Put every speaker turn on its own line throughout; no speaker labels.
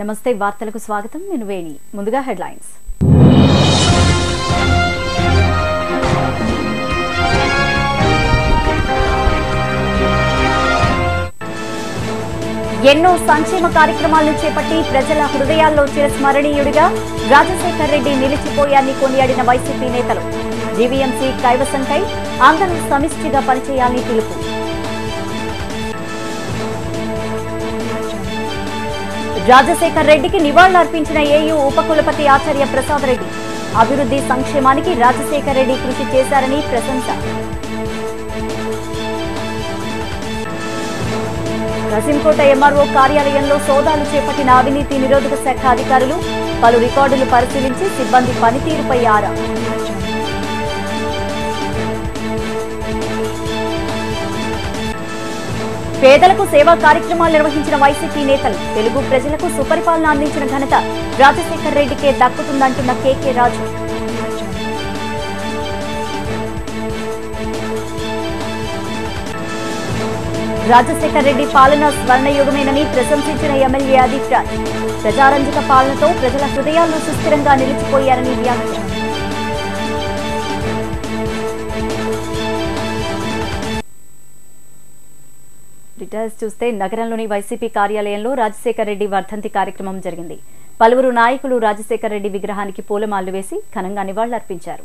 నమస్తే వార్తలకు స్వాగతం నేను వేణి ముందుగా హెడ్లైన్స్ ఎన్నో సంక్షేమ కార్యక్రమాలను చేపట్టి ప్రజల హృదయాల్లో చిరస్మరణీయుడిగా రాజశేఖర్ రెడ్డి నిలిచిపోయారని కొనియాడిన వైసీపీ నేతలు జీవీఎంసీ కైవసంకై అందరూ సమిష్టిగా పనిచేయాలని పిలుపు రాజశేఖర్ రెడ్డికి నివాళులర్పించిన ఏయూ ఉపకులపతి ఆచార్య ప్రసాద్ రెడ్డి అభివృద్ధి సంక్షేమానికి రాజశేఖర్ రెడ్డి కృషి చేశారని ప్రశంస రసింకోట ఎంఆర్ఓ కార్యాలయంలో సోదాలు చేపట్టిన అవినీతి నిరోధక శాఖ అధికారులు పలు రికార్డులు పరిశీలించి సిబ్బంది పనితీరుపై ఆరా పేదలకు సేవా కార్యక్రమాలు నిర్వహించిన వైసీపీ నేతలు తెలుగు ప్రజలకు సుపరిపాలన అందించిన ఘనత రాజశేఖర్ రెడ్డికే దక్కుతుందంటున్న కేకే రాజు రాజశేఖర్ రెడ్డి పాలన స్వర్ణయుగమేనని ప్రశంసించిన ఎమ్మెల్యే అదీప్ రాజ్ ప్రజారంజక పాలనతో ప్రజల హృదయాల్లో సుస్థిరంగా నిలిచిపోయారని వ్యాఖ్యానం డీటెయిల్స్ చూస్తే నగరంలోని వైసీపీ కార్యాలయంలో రాజశేఖర్ రెడ్డి వర్ధంతి కార్యక్రమం జరిగింది. పలువురు నాయకులు రాజశేఖర్ రెడ్డి విగ్రహానికి పూలమాలలు వేసి ఘనంగా నివాళులర్పించారు.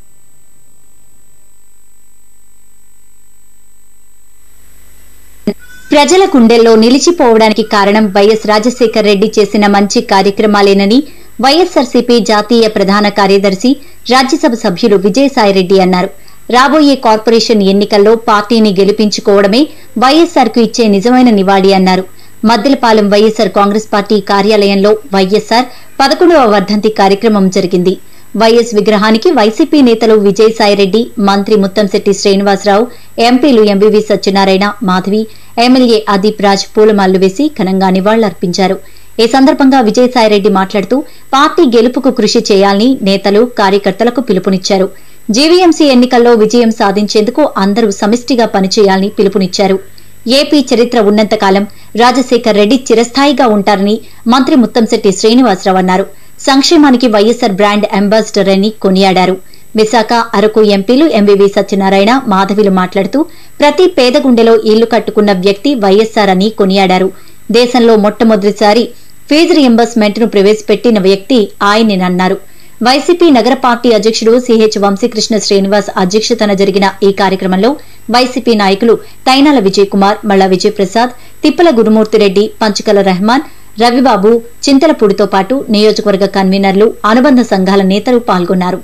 ప్రజల గుండెల్లో నిలిచిపోవడానికి కారణం వైఎస్ రాజశేఖర్ రెడ్డి చేసిన మంచి కార్యక్రమాలేనని వైఎస్ఆర్సీపీ జాతీయ ప్రధాన కార్యదర్శి రాజ్యసభ సభ్యులు విజయసాయిరెడ్డి అన్నారు. రాబోయే కార్పొరేషన్ ఎన్నికల్లో పార్టీని గెలిపించుకోవడమే వైఎస్ఆర్ కు ఇచ్చే నిజమైన నివాళి అన్నారు. మద్దెలపాలెం వైఎస్ఆర్ కాంగ్రెస్ పార్టీ కార్యాలయంలో వైఎస్ఆర్ 11వ వర్ధంతి కార్యక్రమం జరిగింది. వైఎస్ విగ్రహానికి వైసీపీ నేతలు విజయసాయిరెడ్డి, మంత్రి ముత్తంశెట్టి శ్రీనివాసరావు, ఎంపీలు ఎంవీవీ సత్యనారాయణ, మాధవి, ఎమ్మెల్యే అదీప్ రాజ్ పూలమాలలు వేసి ఘనంగా నివాళులర్పించారు. ఈ సందర్భంగా విజయసాయిరెడ్డి మాట్లాడుతూ పార్టీ గెలుపుకు కృషి చేయాలని నేతలు, కార్యకర్తలకు పిలుపునిచ్చారు. జీవీఎంసీ ఎన్నికల్లో విజయం సాధించేందుకు అందరూ సమిష్టిగా పనిచేయాలని పిలుపునిచ్చారు. ఏపీ చరిత్ర ఉన్నంతకాలం రాజశేఖర్ రెడ్డి చిరస్థాయిగా ఉంటారని మంత్రి ముత్తంశెట్టి శ్రీనివాసరావు అన్నారు. సంక్షేమానికి వైఎస్ఆర్ బ్రాండ్ అంబాసిడర్ అని కొనియాడారు. విశాఖ, అరకు ఎంపీలు ఎంవీవీ సత్యనారాయణ, మాధవిలు మాట్లాడుతూ ప్రతి పేద గుండెలో ఇల్లు కట్టుకున్న వ్యక్తి వైఎస్ఆర్ అని కొనియాడారు. దేశంలో మొట్టమొదటిసారి ఫీజు రియంబర్స్మెంట్ ను ప్రవేశపెట్టిన వ్యక్తి ఆయనేనన్నారు. వైసీపీ నగర పార్టీ అధ్యకుడు సిహెచ్ వంశీకృష్ణ శ్రీనివాస్ అధ్యక్షతన జరిగిన ఈ కార్యక్రమంలో వైసీపీ నాయకులు తైనాల విజయ్ కుమార్, మల్లా విజయప్రసాద్, తిప్పల గురుమూర్తిరెడ్డి, పంచకల రెహమాన్, రవిబాబు, చింతలపూడితో పాటు నియోజకవర్గ కన్వీనర్లు, అనుబంధ సంఘాల నేతలు పాల్గొన్నారు.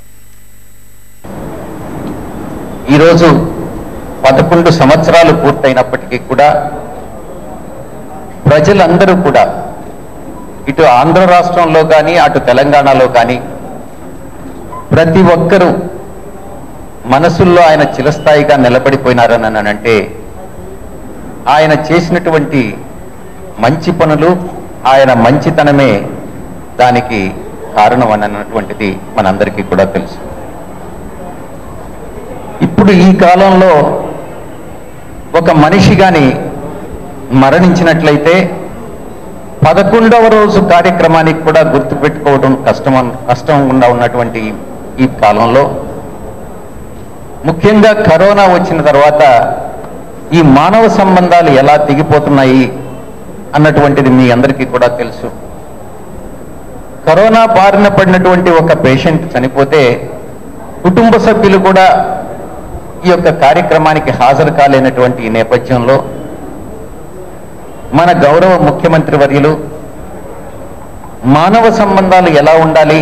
ఈరోజు 11 సంవత్సరాలు పూర్తయినప్పటికీ కూడా ప్రజలందరూ కూడా ఇటు ఆంధ్ర రాష్ట్రంలో కానీ అటు తెలంగాణలో కానీ ప్రతి ఒక్కరూ మనసుల్లో ఆయన చిరస్థాయిగా నిలబడిపోయినారని అంటే ఆయన చేసినటువంటి మంచి పనులు, ఆయన మంచితనమే దానికి కారణం అన్నటువంటిది మనందరికీ కూడా తెలుసు. ఇప్పుడు ఈ కాలంలో ఒక మనిషి గాని మరణించినట్లయితే 11వ రోజు కార్యక్రమానికి కూడా గుర్తుపెట్టుకోవడం కష్టంగా ఉన్నటువంటి ఈ కాలంలో ముఖ్యంగా కరోనా వచ్చిన తర్వాత ఈ మానవ సంబంధాలు ఎలా తెగిపోతున్నాయి అన్నటువంటిది మీ అందరికీ కూడా తెలుసు. కరోనా బారిన పడినటువంటి ఒక పేషెంట్ చనిపోతే కుటుంబ సభ్యులు కూడా ఈ యొక్క కార్యక్రమానికి హాజరు కాలేనటువంటి ఈ నేపథ్యంలో మన గౌరవ ముఖ్యమంత్రి వర్యులు మానవ సంబంధాలు ఎలా ఉండాలి,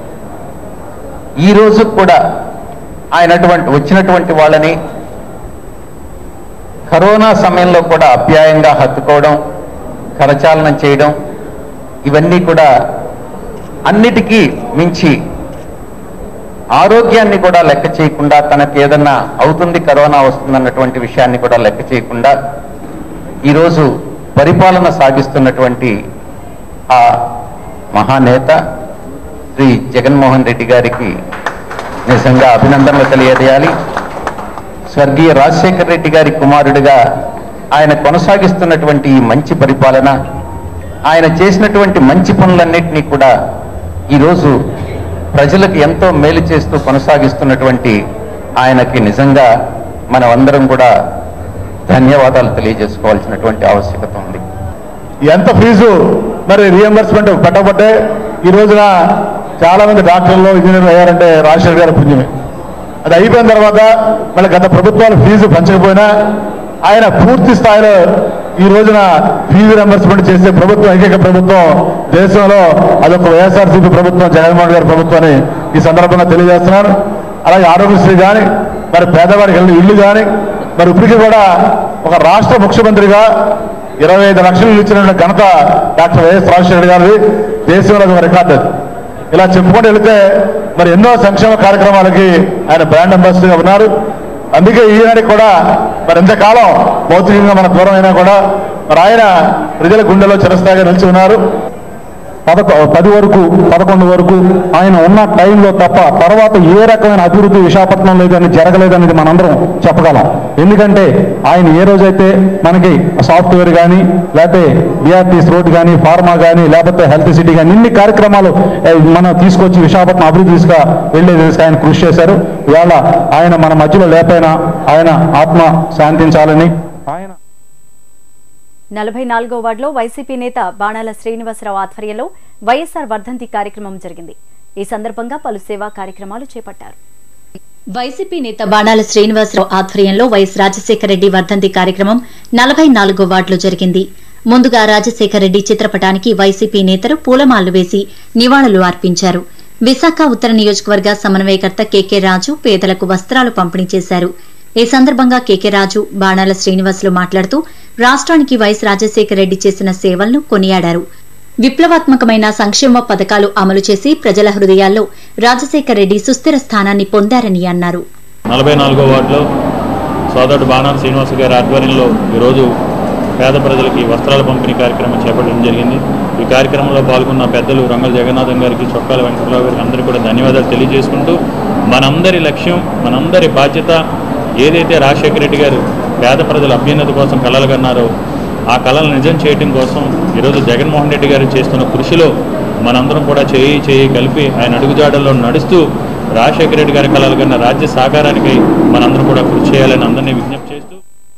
ఈ రోజు కూడా వచ్చినటువంటి వాళ్ళని కరోనా సమయంలో కూడా ఆప్యాయంగా హత్తుకోవడం, కరచాలనం చేయడం, ఇవన్నీ కూడా అన్నిటికీ మించి ఆరోగ్యాన్ని కూడా లెక్క చేయకుండా, తనకు ఏదన్నా అవుతుంది, కరోనా వస్తుందన్నటువంటి విషయాన్ని కూడా లెక్క చేయకుండా ఈరోజు పరిపాలన సాగిస్తున్నటువంటి ఆ మహానేత శ్రీ జగన్మోహన్ రెడ్డి గారికి నిజంగా అభినందనలు తెలియజేయాలి. స్వర్గీయ రాజశేఖర్ రెడ్డి గారి కుమారుడిగా ఆయన కొనసాగిస్తున్నటువంటి ఈ మంచి పరిపాలన ఆయన చేసినటువంటి మంచి పనులన్నింటినీ కూడా ఈరోజు ప్రజలకు ఎంతో మేలు చేస్తూ కొనసాగిస్తున్నటువంటి ఆయనకి నిజంగా మనం అందరం కూడా ధన్యవాదాలు తెలియజేసుకోవాల్సినటువంటి ఆవశ్యకత ఉంది.
ఎంత ఫీజు మరి రియంబర్స్మెంట్ పెట్టబట్టే ఈ రోజున చాలా మంది డాక్టర్లు ఇంజనీర్లు అయ్యారంటే రాజశేఖర్ గారి పుణ్యమే. అది అయిపోయిన తర్వాత మళ్ళీ గత ప్రభుత్వాలు ఫీజు పెంచకపోయినా ఆయన పూర్తి స్థాయిలో ఈ రోజున ఫీజు రియంబర్స్మెంట్ చేసే ప్రభుత్వం ఏకైక ప్రభుత్వం దేశంలో అదొక వైఎస్ఆర్సీపీ ప్రభుత్వం, జగన్మోహన్ గారి ప్రభుత్వాన్ని ఈ సందర్భంగా తెలియజేస్తున్నాను. అలాగే ఆరోగ్యశ్రీ కానీ మరి పేదవాడికి ఇల్లు కానీ మరి ఇప్పటికీ కూడా ఒక రాష్ట్ర ముఖ్యమంత్రిగా 25 లక్షలు ఇచ్చిన ఘనత డాక్టర్ వైఎస్ రాజశేఖర్ గారిది. దేశంలో ఒక రికార్డు. ఇలా చెప్పుకుంటూ వెళితే మరి ఎన్నో సంక్షేమ కార్యక్రమాలకి ఆయన బ్రాండ్ అంబాసిడర్గా ఉన్నారు. అందుకే ఈనాడికి కూడా మరి ఎంతకాలం భౌతికంగా మన దూరం అయినా కూడా మరి ఆయన ప్రజల గుండెలో చిరస్థాయిగా నిలిచి ఉన్నారు. 10 వరకు 11 వరకు ఆయన ఉన్న టైంలో తప్ప తర్వాత ఏ రకమైన అభివృద్ధి విశాఖపట్నం లేదని జరగలేదనేది మనందరం చెప్పగలం. ఎందుకంటే ఆయన ఏ రోజైతే మనకి సాఫ్ట్వేర్ కానీ లేకపోతే బిఆర్టీస్ రోడ్ కానీ ఫార్మా కానీ లేకపోతే హెల్త్ సిటీ కానీ ఇన్ని కార్యక్రమాలు మనం తీసుకొచ్చి విశాఖపట్నం అభివృద్ధి దిశగా వెళ్లే దిశగా ఆయన కృషి చేశారు. ఇవాళ ఆయన మన మధ్యలో లేపైనా ఆయన ఆత్మ శాంతించాలని. ఆయన
44వ వార్డులో వైసీపీ నేత బాణాల శ్రీనివాసరావు ఆధ్వర్యంలో వైఎస్ఆర్ వర్ధంతి కార్యక్రమం జరిగింది. ఈ సందర్భంగా పలు సేవా కార్యక్రమాలు చేపట్టారు.
వైసీపీ నేత బాణాల శ్రీనివాసరావు ఆధ్వర్యంలో వైఎస్ రాజశేఖర రెడ్డి వర్ధంతి కార్యక్రమం 44వ వార్డులో జరిగింది. ముందుగా రాజశేఖర రెడ్డి చిత్రపటానికి వైసీపీ నేతలు పూలమాలలు వేసి నివాళులు అర్పించారు. విశాఖ ఉత్తర నియోజకవర్గ సమన్వయకర్త కెకే రాజు పేదలకు వస్త్రాలు పంపిణీ చేశారు. ఈ సందర్భంగా కెకే రాజు, బాణాల శ్రీనివాసులు మాట్లాడుతూ రాష్ట్రానికి వైఎస్ రాజశేఖర రెడ్డి చేసిన సేవలను కొనియాడారు. విప్లవాత్మకమైన సంక్షేమ పథకాలు అమలు చేసి ప్రజల హృదయాల్లో రాజశేఖర రెడ్డి సుస్థిర స్థానాన్ని పొందారని అన్నారు.
44వ వార్డులో సోదరుడు బాణాల శ్రీనివాస గారి ఆధ్వర్యంలో ఈరోజు పేద ప్రజలకి వస్త్రాల పంపిణీ కార్యక్రమం చేపట్టడం జరిగింది. ఈ కార్యక్రమంలో పాల్గొన్న పెద్దలు రంగల జగన్నాథం గారికి, చొక్కాల వెంకటరావు గారికి అందరికీ కూడా ధన్యవాదాలు తెలియజేసుకుంటూ మనందరి లక్ష్యం, మనందరి బాధ్యత ఏదైతే రాజశేఖర రెడ్డి గారు పేద ప్రజల అభ్యున్నతి కోసం కలలు కన్నారో ఆ కళలు నిజం చేయడం కోసం ఈరోజు జగన్మోహన్ రెడ్డి గారు చేస్తున్న కృషిలో మనందరం కూడా చేయి కలిపి ఆయన అడుగుజాడల్లో నడుస్తూ రాజశేఖర రెడ్డి గారి కళలు కన్నా రాజ్య సాకారానికి మనందరం కూడా కృషి చేయాలని అందరినీ విజ్ఞప్తి చేస్తూ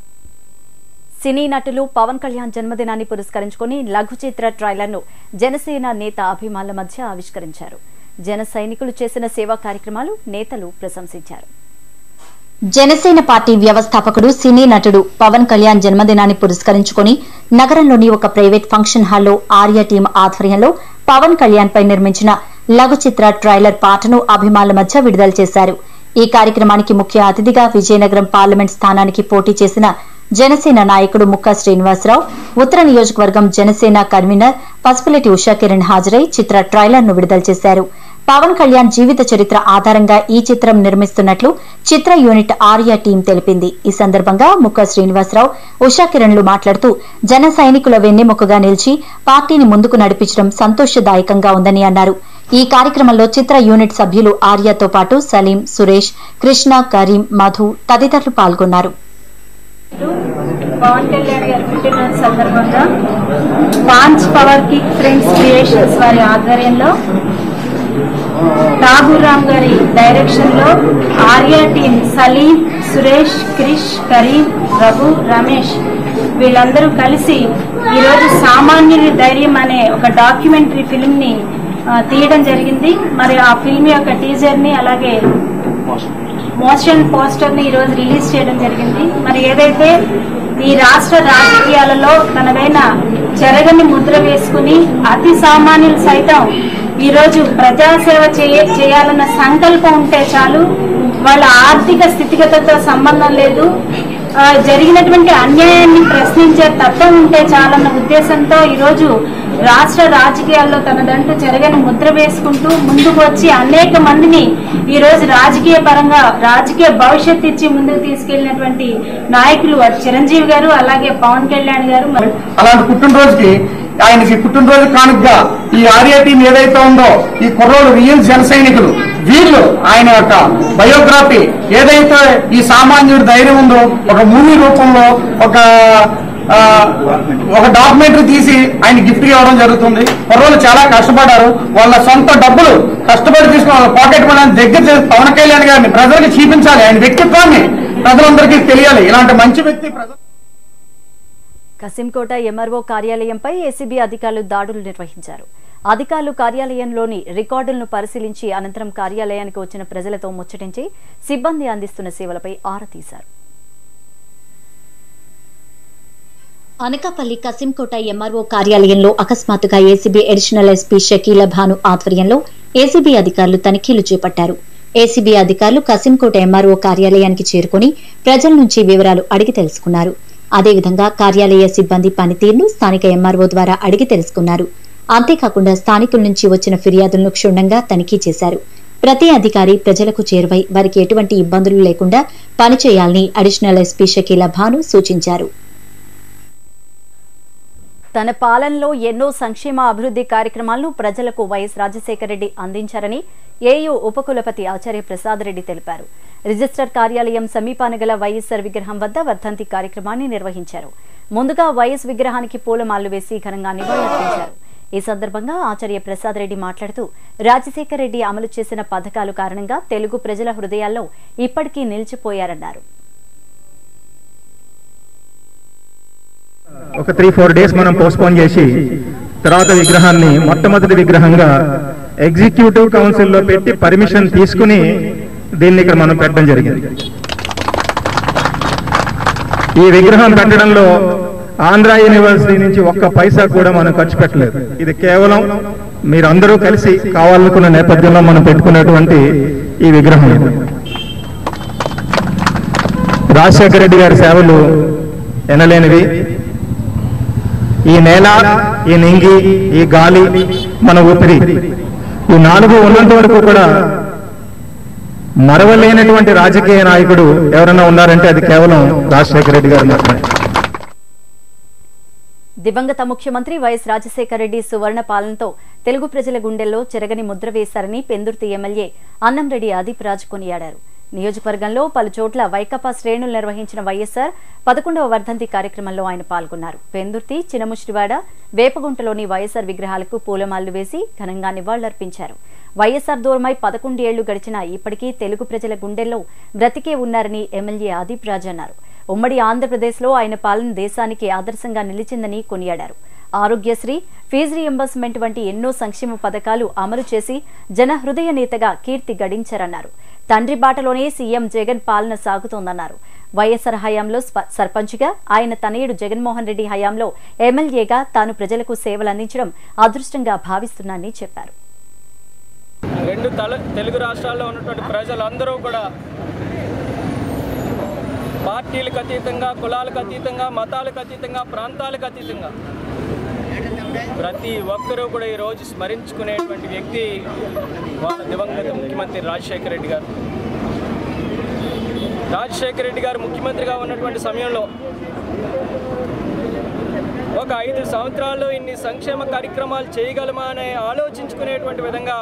సినీ నటులు పవన్ కళ్యాణ్ జన్మదినాన్ని పురస్కరించుకుని లఘు చిత్ర ట్రైలర్ను జనసేన నేత అభిమానుల మధ్య ఆవిష్కరించారు. జన సైనికులు చేసిన సేవా కార్యక్రమాలు నేతలు ప్రశంసించారు.
జనసేన పార్టీ వ్యవస్థాపకుడు సినీ నటుడు పవన్ కళ్యాణ్ జన్మదినాన్ని పురస్కరించుకుని నగరంలోని ఒక ప్రైవేట్ ఫంక్షన్ హాల్లో ఆర్య టీం ఆధ్వర్యంలో పవన్ కళ్యాణ్ పై నిర్మించిన లఘు చిత్ర ట్రైలర్ పాటను అభిమానుల మధ్య విడుదల చేశారు. ఈ కార్యక్రమానికి ముఖ్య అతిథిగా విజయనగరం పార్లమెంట్ స్థానానికి పోటీ చేసిన జనసేన నాయకుడు ముక్కా శ్రీనివాసరావు, ఉత్తర నియోజకవర్గం జనసేన కన్వీనర్ పసుపులెట్టి ఉషాకిరణ్ హాజరై చిత్ర ట్రైలర్ ను విడుదల చేశారు. పవన్ కళ్యాణ్ జీవిత చరిత్ర ఆధారంగా ఈ చిత్రం నిర్మిస్తున్నట్లు చిత్ర యూనిట్ ఆర్య టీం తెలిపింది. ఈ సందర్భంగా ముక్కా శ్రీనివాసరావు, ఉషాకిరణ్లు మాట్లాడుతూ జన సైనికుల వెన్నెముకగా నిలిచి పార్టీని ముందుకు నడిపించడం సంతోషదాయకంగా ఉందని అన్నారు. ఈ కార్యక్రమంలో చిత్ర యూనిట్ సభ్యులు ఆర్యతో పాటు సలీం, సురేష్, కృష్ణ, కరీం, మధు తదితరులు పాల్గొన్నారు.
పవన్ కళ్యాణ్ గారి పుట్టినరోజు సందర్భంగా Paanch Power Kick Friends Creations వారి ఆధ్వర్యంలో ఠాగూర్ గారి డైరెక్షన్ లో ఆర్య టీం సలీం, సురేష్, క్రిష్, కరీం, రఘు, రమేష్ వీళ్ళందరూ కలిసి ఈరోజు సామాన్యుడి ధైర్యం అనే ఒక డాక్యుమెంటరీ ఫిల్మ్ ని తీయడం జరిగింది. మరి ఆ ఫిల్మ్ యొక్క టీజర్ ని అలాగే మోషన్ పోస్టర్ ని ఈరోజు రిలీజ్ చేయడం జరిగింది. మరి ఏదైతే ఈ రాష్ట్ర రాజకీయాలలో తనదైన చెరగని ముద్ర వేసుకుని అతి సామాన్యులు సైతం ఈరోజు ప్రజాసేవ చేయాలన్న సంకల్పం ఉంటే చాలు, వాళ్ళ ఆర్థిక స్థితిగతులతో సంబంధం లేదు, జరిగినటువంటి అన్యాయాన్ని ప్రశ్నించే తత్వం ఉంటే చాలన్న ఉద్దేశంతో ఈరోజు రాష్ట్ర రాజకీయాల్లో తనదంటూ చెరగని ముద్ర వేసుకుంటూ ముందుకు వచ్చి అనేక మందిని ఈ రోజు రాజకీయ పరంగా రాజకీయ భవిష్యత్తు ఇచ్చి ముందుకు తీసుకెళ్లినటువంటి నాయకులు చిరంజీవి గారు, అలాగే పవన్ కళ్యాణ్ గారు.
అలాంటి పుట్టినరోజుకి ఆయనకి పుట్టినరోజు కానుకగా ఈ ఆర్య టీం ఏదైతే ఉందో ఈ కుర్రోళ్ళు రియల్ జన సైనికులు వీళ్ళు ఆయన యొక్క బయోగ్రఫీ ఏదైతే ఈ సామాన్యుడి ధైర్యం ఉందో ఒక మూవీ రూపంలో ఒక ఒక డాక్యుమెంటరీ తీసి ఆయన గిఫ్ట్ ఇవ్వడం జరుగుతుంది. కుర్రోళ్ళు చాలా కష్టపడ్డారు. వాళ్ళ సొంత డబ్బులు కష్టపడి తీసుకుని వాళ్ళ పాకెట్ మనీ దగ్గర పవన్ కళ్యాణ్ గారిని ప్రజలకు చూపించాలి. ఆయన వ్యక్తిత్వాన్ని ప్రజలందరికీ తెలియాలి. ఇలాంటి మంచి వ్యక్తి
కసింకోట ఎంఆర్ఓ కార్యాలయంపై ఏసీబీ అధికారులు దాడులు నిర్వహించారు. అధికారులు కార్యాలయంలోని రికార్డులను పరిశీలించి అనంతరం కార్యాలయానికి వచ్చిన ప్రజలతో ముచ్చటించి సిబ్బంది అందిస్తున్న సేవలపై ఆరా తీశారు.
అనకాపల్లి కసింకోట ఎంఆర్ఓ కార్యాలయంలో అకస్మాత్తుగా ACB additional SP Shakeela Bhanu ఆధ్వర్యంలో ఏసీబీ అధికారులు తనిఖీలు చేపట్టారు. ఏసీబీ అధికారులు కసింకోట ఎంఆర్ఓ కార్యాలయానికి చేరుకుని ప్రజల నుంచి వివరాలు అడిగి తెలుసుకున్నారు. అదేవిధంగా కార్యాలయ సిబ్బంది పనితీరును స్థానిక ఎంఆర్ఓ ద్వారా అడిగి తెలుసుకున్నారు. అంతేకాకుండా స్థానికుల నుంచి వచ్చిన ఫిర్యాదులను క్షుణ్ణంగా తనిఖీ చేశారు. ప్రతి అధికారి ప్రజలకు చేరువై వారికి ఎటువంటి ఇబ్బందులు లేకుండా పనిచేయాలని అడిషనల్ ఎస్పీ షకీల భాను సూచించారు.
తన పాలనలో ఎన్నో సంక్షేమ అభివృద్ధి కార్యక్రమాలను ప్రజలకు వైఎస్ రాజశేఖర రెడ్డి అందించారని ఏయూ ఉపకులపతి ఆచార్య ప్రసాద్ రెడ్డి తెలిపారు. రిజిస్టర్ కార్యాలయం సమీపాన గల వైఎస్ఆర్ విగ్రహం వద్ద వర్ధంతి కార్యక్రమాన్ని నిర్వహించారు. ముందుగా వైఎస్ విగ్రహానికి పూలమాలలు వేసి ఘనంగా నివాళులర్పించారు. ఈ సందర్భంగా ఆచార్య ప్రసాద్ రెడ్డి మాట్లాడుతూ రాజశేఖర రెడ్డి అమలు చేసిన పథకాల కారణంగా తెలుగు ప్రజల హృదయాల్లో ఇప్పటికీ నిలిచిపోయారన్నారు.
ఒక 3-4 డేస్ మనం పోస్ట్పోన్ చేసి తర్వాత విగ్రహాన్ని మొట్టమొదటి విగ్రహంగా ఎగ్జిక్యూటివ్ కౌన్సిల్లో పెట్టి పర్మిషన్ తీసుకుని దీన్ని ఇక్కడ మనం పెట్టడం జరిగింది. ఈ విగ్రహం పెట్టడంలో ఆంధ్ర యూనివర్సిటీ నుంచి ఒక్క పైసా కూడా మనం ఖర్చు పెట్టలేదు. ఇది కేవలం మీరందరూ కలిసి కావాలనుకున్న నేపథ్యంలో మనం పెట్టుకున్నటువంటి ఈ విగ్రహం. రాజశేఖర రెడ్డి గారి సేవలు ఎనలేనివి. ఈ నేల, ఈ నింగి, ఈ గాలి, మన ఊపిరి, ఈ 4 ఉన్నంత వరకు కూడా మరవలేనటువంటి రాజకీయ నాయకుడు ఎవరైనా ఉన్నారంటే అది కేవలం రాజశేఖర రెడ్డి గారు మాత్రమే.
దివంగత ముఖ్యమంత్రి వైఎస్ రాజశేఖర రెడ్డి సువర్ణ పాలనతో తెలుగు ప్రజల గుండెల్లో చెరగని ముద్ర వేశారని పెందుర్తి ఎమ్మెల్యే అన్నంరెడ్డి ఆదిప్ రాజ్ కొనియాడారు. నియోజకవర్గంలో పలు చోట్ల వైకాపా శ్రేణులు నిర్వహించిన వైఎస్ఆర్ 11వ వర్ధంతి కార్యక్రమంలో ఆయన పాల్గొన్నారు. పెందుర్తి, చినముష్టివాడ, వేపగుంటలోని వైఎస్ఆర్ విగ్రహాలకు పూలమాలలు వేసి ఘనంగా నివాళులర్పించారు. వైఎస్ఆర్ దూరమై 11 ఏళ్లు గడిచినా ఇప్పటికీ తెలుగు ప్రజల గుండెల్లో బ్రతికే ఉన్నారని ఎమ్మెల్యే ఆదిప్ రాజ్ అన్నారు. ఉమ్మడి ఆంధ్రప్రదేశ్లో ఆయన పాలన దేశానికి ఆదర్శంగా నిలిచిందని కొనియాడారు. ఆరోగ్యశ్రీ, ఫీజు రీయింబర్స్మెంట్ వంటి ఎన్నో సంక్షేమ పథకాలు అమలు చేసి జన హృదయ నేతగా కీర్తి గడించారన్నారు. తండ్రి బాటలోనే సీఎం జగన్ పాలన సాగుతోందన్నారు. వైఎస్ఆర్ హయాంలో సర్పంచ్గా, ఆయన తనయుడు జగన్మోహన్ రెడ్డి హయాంలో ఎమ్మెల్యేగా తాను ప్రజలకు సేవలు అందించడం అదృష్టంగా భావిస్తున్నానని చెప్పారు.
2 తెలుగు రాష్ట్రాల్లో ఉన్నటువంటి ప్రజలందరూ కూడా పార్టీలకు అతీతంగా, కులాలకు అతీతంగా, మతాలకు అతీతంగా, ప్రాంతాలకు అతీతంగా ప్రతి ఒక్కరూ కూడా ఈరోజు స్మరించుకునేటువంటి వ్యక్తి వాళ్ళ దివంగత ముఖ్యమంత్రి రాజశేఖర రెడ్డి గారు. రాజశేఖర రెడ్డి గారు ముఖ్యమంత్రిగా ఉన్నటువంటి సమయంలో ఒక 5 సంవత్సరాల్లో ఇన్ని సంక్షేమ కార్యక్రమాలు చేయగలమా అనే ఆలోచించుకునేటువంటి విధంగా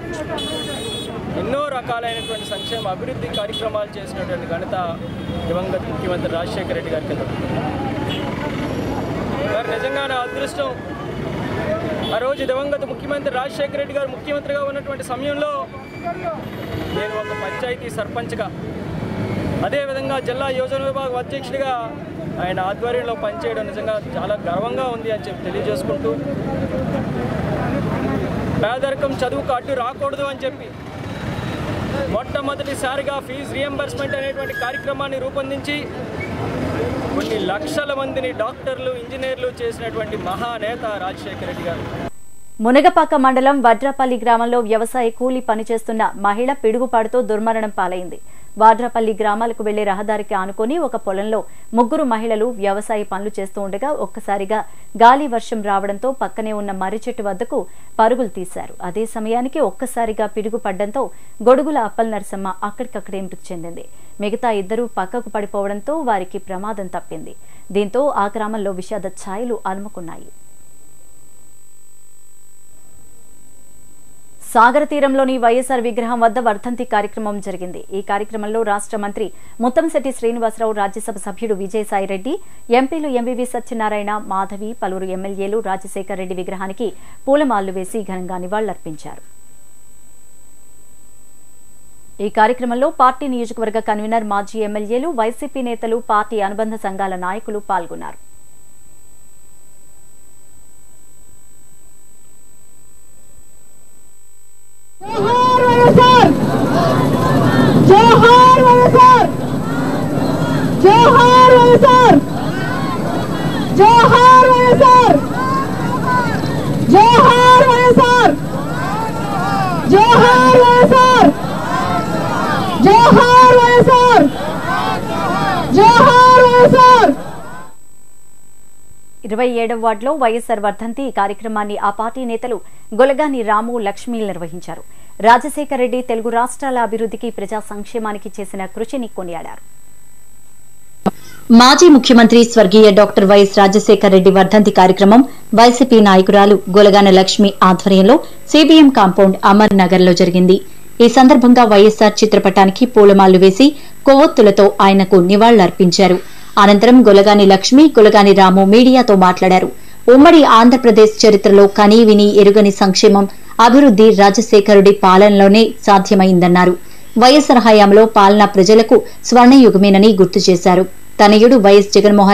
ఎన్నో రకాలైనటువంటి సంక్షేమ అభివృద్ధి కార్యక్రమాలు చేసినటువంటి ఘనత దివంగత ముఖ్యమంత్రి రాజశేఖర రెడ్డి గారికి. మరి నిజంగానే అదృష్టం. ఆ రోజు దివంగత ముఖ్యమంత్రి రాజశేఖర రెడ్డి గారు ముఖ్యమంత్రిగా ఉన్నటువంటి సమయంలో నేను ఒక పంచాయతీ సర్పంచ్గా, అదేవిధంగా జిల్లా యోజన విభాగం అధ్యక్షుడిగా ఆయన ఆధ్వర్యంలో పనిచేయడం నిజంగా చాలా గర్వంగా ఉంది అని చెప్పి తెలియజేసుకుంటూ, పేదరికం చదువుకు అడ్డు రాకూడదు అని చెప్పి మొట్టమొదటిసారిగా ఫీజు రీయింబర్స్మెంట్ అనేటువంటి కార్యక్రమాన్ని రూపొందించి కొన్ని లక్షల మందిని డాక్టర్లు, ఇంజనీర్లు చేసినటువంటి మహానేత రాజశేఖర రెడ్డి గారు.
మునగపాక మండలం వడ్రాపల్లి గ్రామంలో వ్యవసాయ కూలీ పనిచేస్తున్న మహిళ పిడుగుపాటుతో దుర్మరణం పాలైంది. వాడ్రాపల్లి గ్రామాలకు వెళ్లే రహదారికి ఆనుకొని ఒక పొలంలో 3 మహిళలు వ్యవసాయ పనులు చేస్తూ ఉండగా ఒక్కసారిగా గాలి వర్షం రావడంతో పక్కనే ఉన్న మర్రి చెట్టు వద్దకు పరుగులు తీశారు. అదే సమయానికి ఒక్కసారిగా పిడుగు పడ్డంతో గొడుగుల అప్పల్ నరసమ్మ అక్కడికక్కడే మృతి చెందింది. మిగతా 2 పక్కకు పడిపోవడంతో వారికి ప్రమాదం తప్పింది. దీంతో ఆ గ్రామంలో విషాద ఛాయలు అలుముకున్నాయి. సాగర తీరంలోని వైఎస్ఆర్ విగ్రహం వద్ద వర్ధంతి కార్యక్రమం జరిగింది. ఈ కార్యక్రమంలో రాష్ట్ర మంత్రి ముత్తంశెట్టి శ్రీనివాసరావు, రాజ్యసభ సభ్యుడు విజయసాయిరెడ్డి, ఎంపీలు ఎంవివి సత్యనారాయణ, మాధవి, పలువురు ఎమ్మెల్యేలు రాజశేఖర్ రెడ్డి విగ్రహానికి పూలమాలలు వేసి ఘనంగా నివాళులర్పించారు. ఈ కార్యక్రమంలో పార్టీ నియోజకవర్గ కన్వీనర్, మాజీ ఎమ్మెల్యేలు, వైసీపీ నేతలు, పార్టీ అనుబంధ సంఘాల నాయకులు పాల్గొన్నారు. ఇరవై 27వ వార్డులో వైఎస్ఆర్ వర్ధంతి కార్యక్రమాన్ని ఆ పార్టీ నేతలు గొలగాని రాము, లక్ష్మీలు నిర్వహించారు. రాజశేఖర్ రెడ్డి తెలుగు రాష్ట్రాల అభివృద్ధికి, ప్రజా సంక్షేమానికి చేసిన కృషిని కొనియాడారు.
మాజీ ముఖ్యమంత్రి స్వర్గీయ డాక్టర్ వైఎస్ రాజశేఖర్ రెడ్డి వర్ధంతి కార్యక్రమం వైసీపీ నాయకురాలు గొలగాన లక్ష్మి ఆధ్వర్యంలో సిబిఎం కాంపౌండ్ అమర్ నగర్ లో జరిగింది. ఈ సందర్భంగా వైఎస్ఆర్ చిత్రపటానికి పూలమాలలు వేసి కొవ్వొత్తులతో ఆయనకు నివాళులర్పించారు. అనంతరం గొలగాని లక్ష్మి, గొలగాని రాము మీడియాతో మాట్లాడారు. ఉమ్మడి ఆంధ్రప్రదేశ్ చరిత్రలో కనీ విని ఎరుగని సంక్షేమం, అభివృద్ది రాజశేఖరుడి పాలనలోనే సాధ్యమైందన్నారు. వైఎస్ఆర్ హయాంలో పాలన ప్రజలకు స్వర్ణయుగమేనని గుర్తు చేశారు. తనయుడు వైఎస్ జగన్మోహన్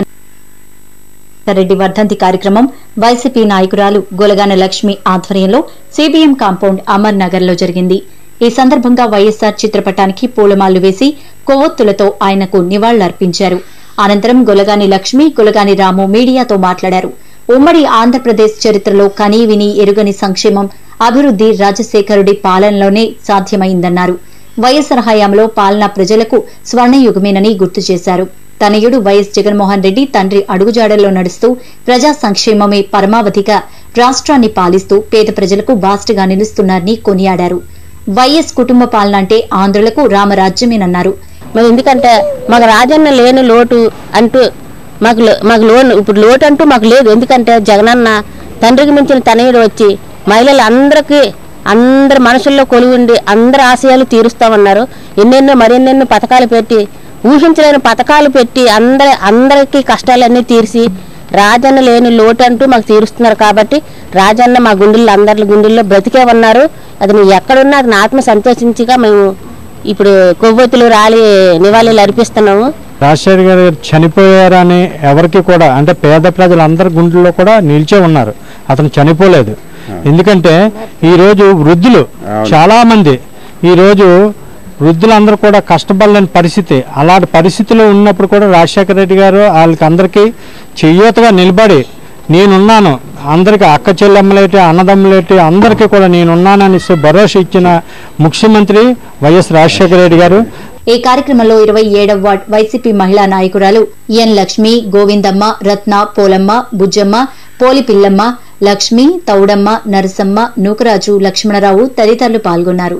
రెడ్డి వర్ధంతి కార్యక్రమం వైసీపీ నాయకురాలు గొలగాన లక్ష్మి ఆధ్వర్యంలో సిబిఎం కాంపౌండ్ అమర్ నగర్ లో జరిగింది. ఈ సందర్భంగా వైఎస్ఆర్ చిత్రపటానికి పూలమాలలు వేసి కొవ్వొత్తులతో ఆయనకు నివాళులర్పించారు. అనంతరం గొలగాని లక్ష్మి, గొలగాని రాము మీడియాతో మాట్లాడారు. ఉమ్మడి ఆంధ్రప్రదేశ్ చరిత్రలో కనీ విని ఎరుగని సంక్షేమం, అభివృద్ది రాజశేఖరుడి పాలనలోనే సాధ్యమైందన్నారు. వైఎస్ఆర్ హయాంలో పాలన ప్రజలకు స్వర్ణయుగమేనని గుర్తు చేశారు. తనయుడు వైఎస్ జగన్మోహన్ రెడ్డి తండ్రి అడుగుజాడల్లో నడుస్తూ ప్రజా సంక్షేమమే పరమావధిగా రాష్ట్రాన్ని పాలిస్తూ పేద ప్రజలకు బాస్ట్గా నిలుస్తున్నారని కొనియాడారు. వైఎస్ కుటుంబ పాలన అంటే ఆంధ్రులకు రామరాజ్యమేనన్నారు.
ఎందుకంటే మాకు రాజన్న లేని లోటు అంటూ మాకు లోన్ ఇప్పుడు లోటు అంటూ మాకు లేదు. ఎందుకంటే జగనన్న తండ్రికి మించిన తనయుడు వచ్చి మహిళలందరికీ అందరి మనసుల్లో కొలువుండి అందరి ఆశయాలు తీరుస్తామన్నారు. ఎన్నెన్నో మరెన్నెన్నో పథకాలు పెట్టి, ఊహించలేని పథకాలు పెట్టి అందరికీ కష్టాలన్నీ తీర్చి రాజన్న లేని లోటు అంటూ మాకు తీరుస్తున్నారు. కాబట్టి రాజన్న మా గుండెల్లో అందరి గుండెల్లో బ్రతికే ఉన్నారు. అది నువ్వు ఎక్కడున్నా అది ఆత్మ సంతోషించిగా మేము ఇప్పుడు కొవ్వొత్తులు రాలి నివాళులు అర్పిస్తున్నాము.
రాజశేఖర్ గారు చనిపోయారని ఎవరికి కూడా, అంటే పేద ప్రజలందరి గుండెల్లో కూడా నిలిచే ఉన్నారు. అతను చనిపోలేదు. ఎందుకంటే ఈరోజు వృద్ధులు చాలా మంది, ఈరోజు వృద్ధులందరూ కూడా కష్టపడలేని పరిస్థితి. అలాంటి పరిస్థితిలో ఉన్నప్పుడు కూడా రాజశేఖర రెడ్డి గారు వాళ్ళకి అందరికీ చెయ్యతగా నిలబడి నేనున్నాను, అందరికీ అక్క చెల్లెమ్మలేటి, అన్నదమ్ములేటి అందరికీ కూడా నేనున్నానని భరోసా ఇచ్చిన ముఖ్యమంత్రి వైఎస్ రాజశేఖర రెడ్డి గారు.
ఈ కార్యక్రమంలో 27వ వార్డు వైసీపీ మహిళా నాయకురాలు ఎన్ లక్ష్మి, గోవిందమ్మ, రత్న, పోలమ్మ, బుజ్జమ్మ, పోలిపిల్లమ్మ, లక్ష్మి, తౌడమ్మ, నరసమ్మ, నూకరాజు, లక్ష్మణరావు తదితరులు పాల్గొన్నారు.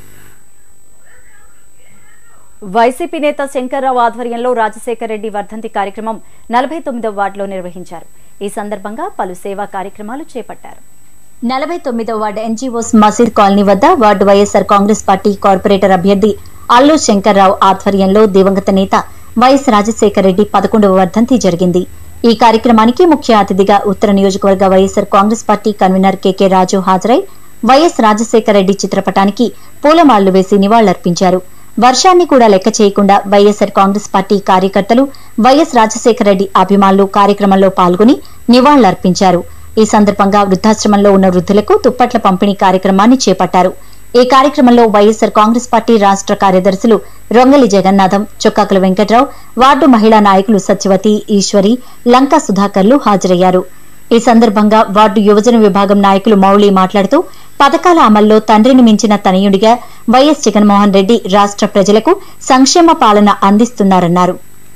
వైసీపీ నేత శంకర్రావు ఆధ్వర్యంలో రాజశేఖర్ రెడ్డి వర్ధంతి కార్యక్రమం 49వ వార్డులో నిర్వహించారు. ఈ సందర్భంగా పలు సేవా కార్యక్రమాలు చేపట్టారు.
49వ వార్డు ఎన్జీఓస్ మసీద్ కాలనీ వద్ద ward YSR Congress party corporator అభ్యర్థి అల్లు శంకర్రావు ఆధ్వర్యంలో దివంగత నేత వైఎస్ రాజశేఖర్ రెడ్డి 11వ వర్ధంతి జరిగింది. ఈ కార్యక్రమానికి ముఖ్య అతిథిగా ఉత్తర నియోజకవర్గ YSR Congress party convener KK Raju హాజరై వైఎస్ రాజశేఖర్ రెడ్డి చిత్రపటానికి పూలమాలలు వేసి నివాళులర్పించారు. వర్షాన్ని కూడా లెక్క చేయకుండా వైఎస్ఆర్ కాంగ్రెస్ పార్టీ కార్యకర్తలు, వైఎస్ రాజశేఖర రెడ్డి అభిమానులు కార్యక్రమంలో పాల్గొని నివాళులర్పించారు. ఈ సందర్భంగా వృద్ధాశ్రమంలో ఉన్న వృద్ధులకు దుప్పట్ల పంపిణీ కార్యక్రమాన్ని చేపట్టారు. ఈ కార్యక్రమంలో వైఎస్ఆర్ కాంగ్రెస్ పార్టీ రాష్ట్ర కార్యదర్శులు రొంగలి జగన్నాథం, చొక్కాకుల వెంకట్రావు, వార్డు మహిళా నాయకులు సత్యవతి, ఈశ్వరి, లంకా సుధాకర్లు హాజరయ్యారు. ఈ సందర్భంగా వార్డు యువజన విభాగం నాయకులు మౌళి మాట్లాడుతూ పథకాల అమల్లో తండ్రిని మించిన తనయుడిగా వైఎస్ జగన్మోహన్ రెడ్డి రాష్ట్ర ప్రజలకు సంక్షేమ పాలన అందిస్తున్నారన్నారు.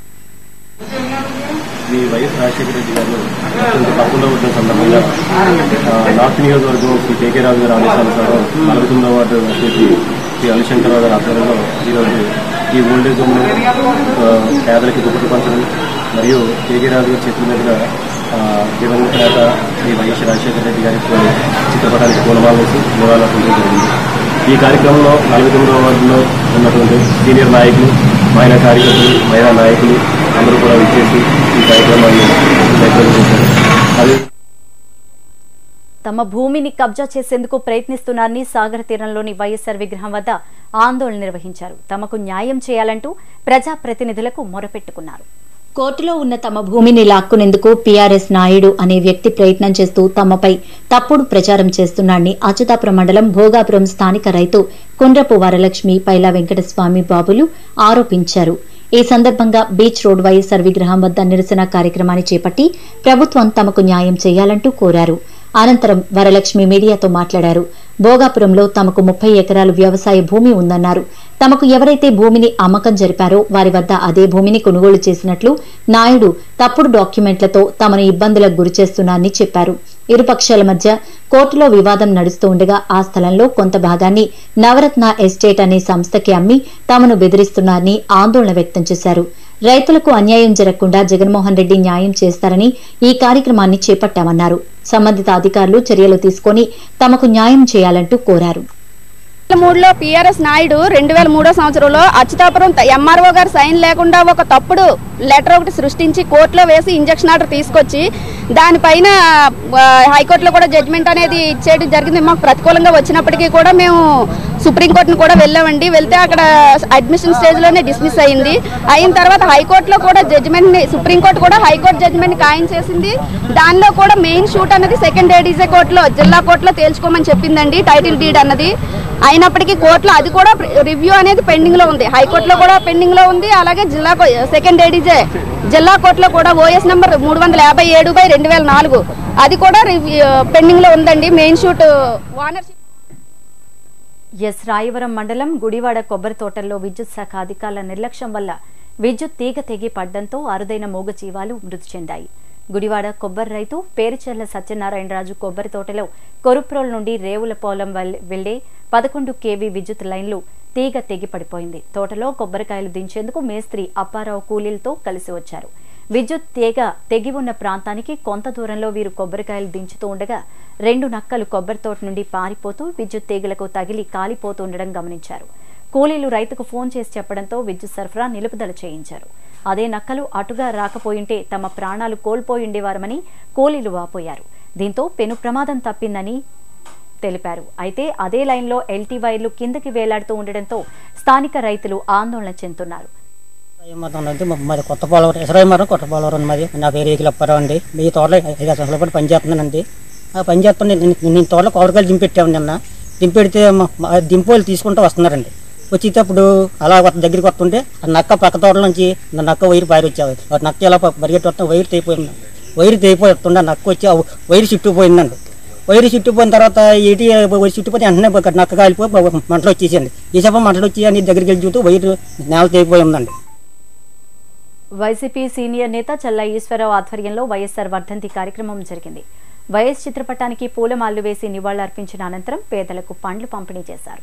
వైఎస్ రాజశేఖర రెడ్డి గారు 11వ వర్ధంతి సందర్భంగా నార్త్ నియోజకవర్గం శ్రీ కేకే రాజు గారు ఆదేశానుసారం 49వ వార్డు శ్రీ అల్లుశంకర్రావు గారి ఆధ్వర్యంలో ఈరోజు ఈ ఓల్డేజ్ హోమ్ను పేదలకి దుప్పట్లు పంచడం మరియు కేకే రాజు గారి చేతుల మీదుగా దివంగత నేత శ్రీ వైఎస్ రాజశేఖర రెడ్డి గారి చిత్రపటానికి పూలమాల వేసి నివాళులర్పించడం జరిగింది. ఈ కార్యక్రమంలో 49వ వార్డులో ఉన్నటువంటి సీనియర్ నాయకులు, మహిళా కార్యకర్తలు, మహిళా నాయకులు అందరూ కూడా విచ్చేసి ఈ కార్యక్రమాన్ని జయప్రదం చేశారు. అదే
తమ భూమిని కబ్జా చేసేందుకు ప్రయత్నిస్తున్నారని సాగర్ తీరంలోని వైఎస్ఆర్ విగ్రహం వద్ద ఆందోళన నిర్వహించారు. తమకు న్యాయం చేయాలంటూ ప్రజాప్రతినిధులకు మొరపెట్టుకున్నారు.
కోర్టులో ఉన్న తమ భూమిని లాక్కునేందుకు పీఆర్ఎస్ నాయుడు అనే వ్యక్తి ప్రయత్నం చేస్తూ తమపై తప్పుడు ప్రచారం చేస్తున్నాడని అచ్యుతాపురం మండలం భోగాపురం స్థానిక రైతు కుండ్రపు వరలక్ష్మి, పైలా వెంకటస్వామి బాబులు ఆరోపించారు. ఈ సందర్భంగా బీచ్ రోడ్ వైఎస్ఆర్ విగ్రహం వద్ద నిరసన కార్యక్రమాన్ని చేపట్టి ప్రభుత్వం తమకు న్యాయం చేయాలంటూ కోరారు. అనంతరం వరలక్ష్మి మీడియాతో మాట్లాడారు. భోగాపురంలో తమకు 30 ఎకరాలు వ్యవసాయ భూమి ఉందన్నారు. తమకు ఎవరైతే భూమిని అమ్మకం జరిపారో వారి వద్ద అదే భూమిని కొనుగోలు చేసినట్లు నాయుడు తప్పుడు డాక్యుమెంట్లతో తమను ఇబ్బందులకు గురిచేస్తున్నారని చెప్పారు. ఇరు పక్షాల మధ్య కోర్టులో వివాదం నడుస్తూ ఉండగా ఆ స్థలంలో కొంత భాగాన్ని నవరత్న ఎస్టేట్ అనే సంస్థకి అమ్మి తమను బెదిరిస్తున్నారని ఆందోళన వ్యక్తం చేశారు. రైతులకు అన్యాయం జరగకుండా జగన్మోహన్ రెడ్డి న్యాయం చేస్తారని ఈ కార్యక్రమాన్ని చేపట్టామన్నారు. సంబంధిత అధికారులు చర్యలు తీసుకుని తమకు న్యాయం చేయాలంటూ కోరారు.
2003లో పీఆర్ఎస్ నాయుడు 2003 సంవత్సరంలో అచ్యుతాపురం ఎంఆర్ఓ గారు సైన్ లేకుండా ఒక తప్పుడు లెటర్ ఒకటి సృష్టించి కోర్టులో వేసి ఇంజక్షన్ ఆర్డర్ తీసుకొచ్చి దానిపైన హైకోర్టులో కూడా జడ్జిమెంట్ అనేది ఇచ్చేయడం జరిగింది. మాకు ప్రతికూలంగా వచ్చినప్పటికీ కూడా మేము సుప్రీంకోర్టును కూడా వెళ్ళామండి. వెళ్తే అక్కడ అడ్మిషన్ స్టేజ్లోనే డిస్మిస్ అయింది. అయిన తర్వాత హైకోర్టులో కూడా జడ్జిమెంట్ని, సుప్రీంకోర్టు కూడా హైకోర్టు జడ్జిమెంట్ని ఖాయం చేసింది. దానిలో కూడా మెయిన్ షూట్ అన్నది సెకండ్ ఏడీజే కోర్టులో, జిల్లా కోర్టులో తేల్చుకోమని చెప్పిందండి. టైటిల్ డీడ్ అన్నది అయినప్పటికీ కోర్టులో అది కూడా రివ్యూ అనేది పెండింగ్ లో ఉంది. హైకోర్టులో కూడా పెండింగ్ లో ఉంది. అలాగే జిల్లా సెకండ్ ఏడీజే జిల్లా కోర్టులో కూడా ఓఎస్ నంబర్ 357/2004 అది కూడా పెండింగ్ లో ఉందండి. Main shoot ownership.
రాయవరం మండలం గుడివాడ కొబ్బరి తోటల్లో విద్యుత్ శాఖ అధికారుల నిర్లక్ష్యం వల్ల విద్యుత్ తీగ తెగి పడ్డంతో అరుదైన మూగజీవాలు మృతి చెందాయి. గుడివాడ కొబ్బరి రైతు పేరుచెర్ల సత్యనారాయణరాజు కొబ్బరి తోటలో కొరుప్రోల్ నుండి రేవులపోలం వెళ్లే 11 kV విద్యుత్ లైన్లు తీగ తెగి పడిపోయింది. తోటలో కొబ్బరికాయలు దించేందుకు మేస్త్రి అప్పారావు కూలీలతో కలిసి వచ్చారు. విద్యుత్ తీగ తెగి ఉన్న ప్రాంతానికి కొంత దూరంలో వీరు కొబ్బరికాయలు దించుతూ ఉండగా 2 నక్కలు కొబ్బరి తోట నుండి పారిపోతూ విద్యుత్ తీగలకు తగిలి కాలిపోతుండడం గమనించారు. కూలీలు రైతుకు ఫోన్ చేసి చెప్పడంతో విద్యుత్ సరఫరా నిలుపుదల చేయించారు. అదే నక్కలు అటుగా రాకపోయింటే తమ ప్రాణాలు కోల్పోయిండేవారమని కూలీలు వాపోయారు. దీంతో పెను ప్రమాదం తప్పిందని తెలిపారు. అయితే అదే లైన్లో ఎల్టీ వైర్లు కిందకి వేలాడుతూ ఉండడంతో స్థానిక రైతులు ఆందోళన చెందుతున్నారు.
మాది కొత్తపోలవరం మాది. నా పేరు ఏకిలప్పారావు అండి. మీ తోటలో 5 సంవత్సరాల పాటు పనిచేస్తున్నానండి. ఆ పని చేస్తున్నా నేను తోటలో కొబ్బరికాయలు దింపెట్టాము. నిన్న దింపెడితే దింపోలు తీసుకుంటూ వస్తున్నారండి. వచ్చేటప్పుడు అలా దగ్గరికి వస్తుంటే ఆ నక్క పక్క తోటల నుంచి నక్క వైరు పారి వచ్చావు. నక్క ఎలా పరిగెట్టి వస్తాం, వైరు తెగిపోయి వస్తుండే నక్క వచ్చి వైరు చుట్టుకుపోయిందండి. వైరు చుట్టుపోయిన తర్వాత ఏటి చుట్టుపోతే వెంటనే నక్క కాలిపోయి మంటలు వచ్చేసేయండి. ఈ చెప్ప మంటలు వచ్చి అని దగ్గరికి వెళ్ళి చూస్తూ వైరు నేల తెగిపోయి ఉందండి.
వైసీపీ సీనియర్ నేత చల్లా ఈశ్వరరావు ఆధ్వర్యంలో వైఎస్ఆర్ వర్ధంతి కార్యక్రమం జరిగింది. వైఎస్ చిత్రపటానికి పూలమాలలు వేసి నివాళులర్పించిన అనంతరం పేదలకు పండ్లు పంపిణీ చేశారు.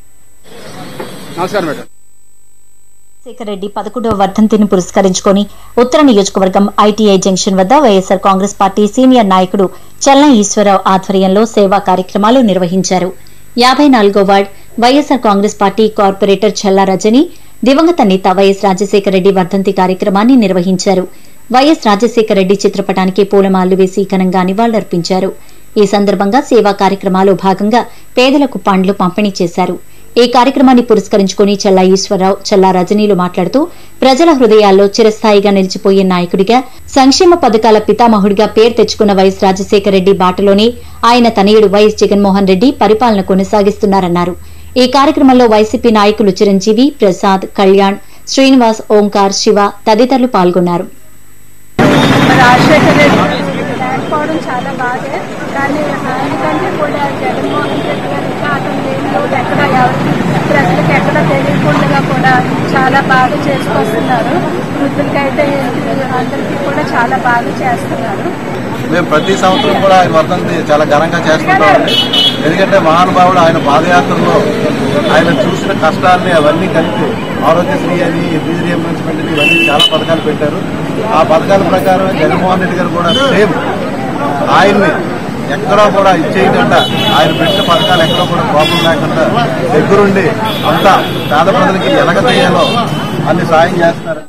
రాజశేఖర రెడ్డి 11వ వర్ధంతిని పురస్కరించుకుని ఉత్తర నియోజకవర్గం ఐటీఐ జంక్షన్ వద్ద వైఎస్ఆర్ కాంగ్రెస్ పార్టీ సీనియర్ నాయకుడు చల్లా ఈశ్వరరావు ఆధ్వర్యంలో సేవా కార్యక్రమాలు నిర్వహించారు. 54వ ward YSR Congress party corporator Challa Rajani దివంగత నేత వైఎస్ రాజశేఖర రెడ్డి వర్ధంతి కార్యక్రమాన్ని నిర్వహించారు. వైఎస్ రాజశేఖర రెడ్డి చిత్రపటానికి పూలమాలలు వేసి ఘనంగా నివాళులర్పించారు. ఈ సందర్భంగా సేవా కార్యక్రమాల్లో భాగంగా పేదలకు పండ్లు పంపిణీ చేశారు. ఈ కార్యక్రమాన్ని పురస్కరించుకుని చల్లా ఈశ్వరరావు, చల్లా రజనీలు మాట్లాడుతూ ప్రజల హృదయాల్లో చిరస్థాయిగా నిలిచిపోయే నాయకుడిగా, సంక్షేమ పథకాల పితామహుడిగా పేరు తెచ్చుకున్న వైఎస్ రాజశేఖర రెడ్డి బాటలోనే ఆయన తనయుడు వైఎస్ జగన్మోహన్ రెడ్డి పరిపాలన కొనసాగిస్తున్నారన్నారు. ఈ కార్యక్రమంలో వైసీపీ నాయకులు చిరంజీవి, ప్రసాద్, కళ్యాణ్, శ్రీనివాస్, ఓంకార్, శివ తదితరులు పాల్గొన్నారు.
రాజశేఖర రెడ్డి లేకపోవడం చాలా బాధే. కానీ ఆయనకంటే కూడా జగన్మోహన్ రెడ్డి గారు ఇంకా అతను లేని రోజు ఎక్కడ ఎవరికి ప్రజలకు ఎక్కడ తెలియకుండా కూడా చాలా బాగా చేసుకొస్తున్నారు. వృద్ధులకైతే అందరికీ కూడా చాలా బాగా చేస్తున్నారు.
మేము ప్రతి సంవత్సరం కూడా ఆయన వర్ధంతి చాలా ఘనంగా చేస్తుంటామండి. ఎందుకంటే మహానుభావుడు ఆయన పాదయాత్రలో ఆయన చూసిన కష్టాన్ని అవన్నీ కలిపి ఆరోగ్యశ్రీ అని, ఫీజు రీయింబర్స్మెంట్ అని ఇవన్నీ చాలా పథకాలు పెట్టారు. ఆ పథకాల ప్రకారం జగన్మోహన్ రెడ్డి గారు కూడా సేమ్ ఆయన్ని ఎక్కడో కూడా ఇచ్చేయకుండా ఆయన పెట్టిన పథకాలు ఎక్కడో కూడా కోపం లేకుండా దగ్గరుండి అంతా పేద ప్రజలకి ఎలాగేయాలో అన్ని సాయం చేస్తున్నారు.